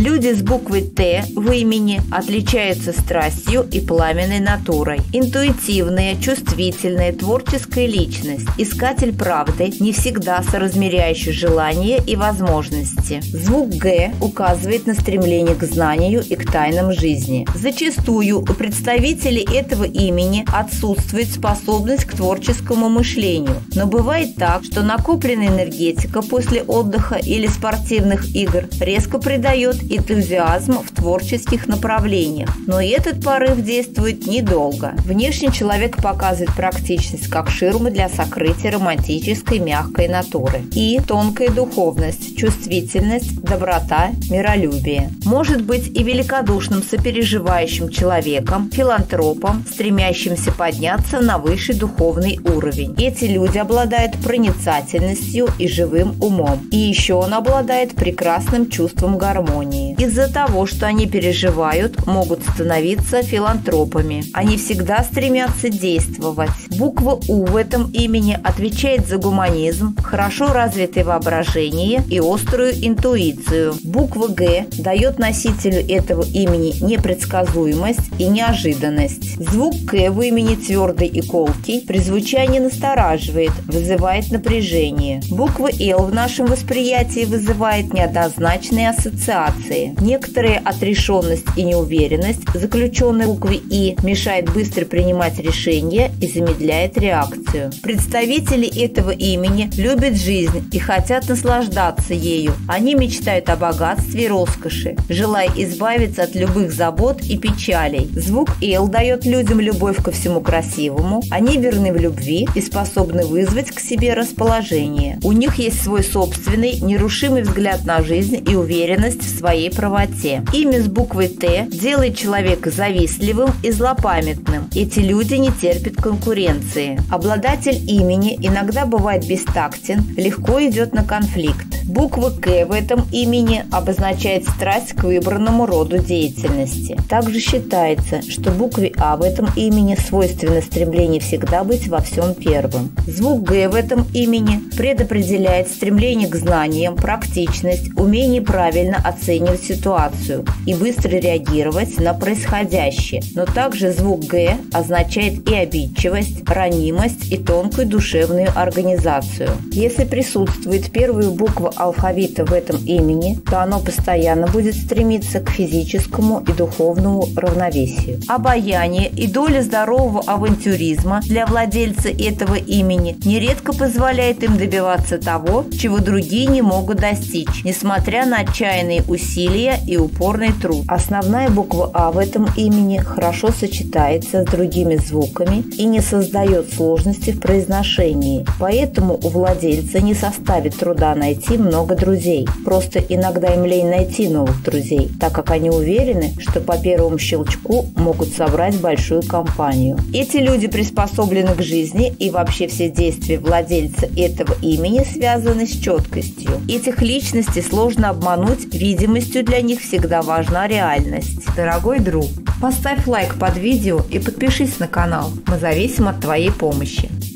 Люди с буквой «Т» в имени отличаются страстью и пламенной натурой. Интуитивная, чувствительная, творческая личность, искатель правды, не всегда соразмеряющий желания и возможности. Звук «Г» указывает на стремление к знанию и к тайнам жизни. Зачастую у представителей этого имени отсутствует способность к творческому мышлению, но бывает так, что накопленная энергетика после отдыха или спортивных игр резко придает энтузиазм в творческих направлениях, но и этот порыв действует недолго. Внешне человек показывает практичность как ширму для сокрытия романтической мягкой натуры и тонкая духовность, чувствительность, доброта, миролюбие. Может быть и великодушным сопереживающим человеком, филантропом, стремящимся подняться на высший духовный уровень. Эти люди обладают проницательностью и живым умом. И еще он обладает прекрасным чувством гармонии. Из-за того, что они переживают, могут становиться филантропами. Они всегда стремятся действовать. Буква «У» в этом имени отвечает за гуманизм, хорошо развитое воображение и острую интуицию. Буква «Г» дает носителю этого имени непредсказуемость и неожиданность. Звук «К» в имени твердый и колкий, при звучании настораживает, вызывает напряжение. Буква «Л» в нашем восприятии вызывает неоднозначные ассоциации. Некоторая отрешенность и неуверенность, заключенная в букве «И», мешает быстро принимать решения и замедляет реакцию. Представители этого имени любят жизнь и хотят наслаждаться ею. Они мечтают о богатстве и роскоши, желая избавиться от любых забот и печалей. Звук «Л» дает людям любовь ко всему красивому. Они верны в любви и способны вызвать к себе расположение. У них есть свой собственный, нерушимый взгляд на жизнь и уверенность в своей правоте. Имя с буквой «Т» делает человека завистливым и злопамятным. Эти люди не терпят конкуренции. Обладатель имени иногда бывает бестактен, легко идет на конфликт. Буква «К» в этом имени обозначает страсть к выбранному роду деятельности. Также считается, что букве «А» в этом имени свойственно стремление всегда быть во всем первым. Звук «Г» в этом имени предопределяет стремление к знаниям, практичность, умение правильно оценивать ситуацию и быстро реагировать на происходящее. Но также звук «Г» означает и обидчивость, ранимость и тонкую душевную организацию. Если присутствует первая буква алфавита в этом имени, то оно постоянно будет стремиться к физическому и духовному равновесию. Обаяние и доля здорового авантюризма для владельца этого имени нередко позволяет им добиваться того, чего другие не могут достичь, несмотря на отчаянные усилия и упорный труд. Основная буква «А» в этом имени хорошо сочетается с другими звуками и не создает сложности в произношении, поэтому у владельца не составит труда найти много друзей. Просто иногда им лень найти новых друзей, так как они уверены, что по первому щелчку могут собрать большую компанию. Эти люди приспособлены к жизни, и вообще все действия владельца этого имени связаны с четкостью. Этих личностей сложно обмануть, видимостью для них всегда важна реальность. Дорогой друг, поставь лайк под видео и подпишись на канал. Мы зависим от твоей помощи.